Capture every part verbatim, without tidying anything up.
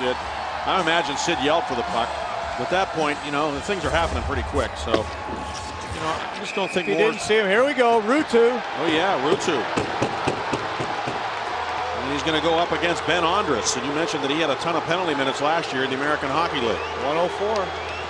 Sid. I imagine Sid yelled for the puck. At that point, you know, things are happening pretty quick. So, you know, I just don't think he more... didn't see him. Here we go, Ruutu. Oh yeah, Ruutu. And he's going to go up against Ben Ondrus. And you mentioned that he had a ton of penalty minutes last year in the American Hockey League. one oh four.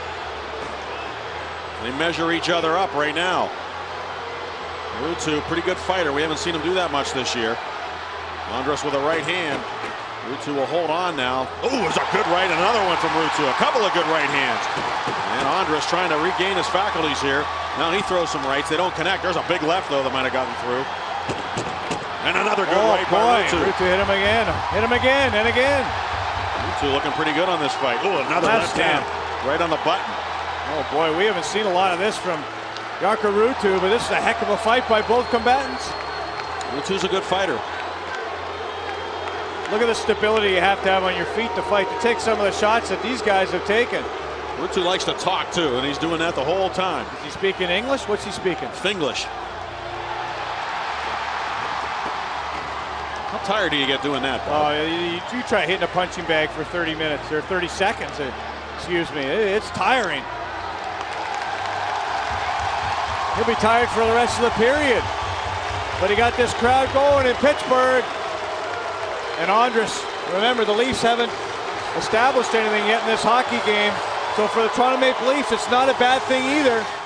They measure each other up right now. Ruutu, pretty good fighter. We haven't seen him do that much this year. Ondrus with a right hand. Ruutu will hold on now. Oh, there's a good right. Another one from Ruutu. A couple of good right hands. And Ondrus trying to regain his faculties here. Now he throws some rights. They don't connect. There's a big left, though, that might have gotten through. And another good oh, right boy. by Ruutu. Ruutu hit him again. Hit him again and again. Ruutu looking pretty good on this fight. Oh, another left hand right on the button. Oh, boy, we haven't seen a lot of this from Jarkko Ruutu, but this is a heck of a fight by both combatants. Ruutu's a good fighter. Look at the stability you have to have on your feet to fight, to take some of the shots that these guys have taken. Ruutu likes to talk, too, and he's doing that the whole time. Is he speaking English? What's he speaking? Finglish. How tired do you get doing that, Bob? Oh, you, you try hitting a punching bag for thirty minutes, or thirty seconds, excuse me. It's tiring. He'll be tired for the rest of the period. But he got this crowd going in Pittsburgh. And Ondrus, remember, the Leafs haven't established anything yet in this hockey game. So for the Toronto Maple Leafs, it's not a bad thing either.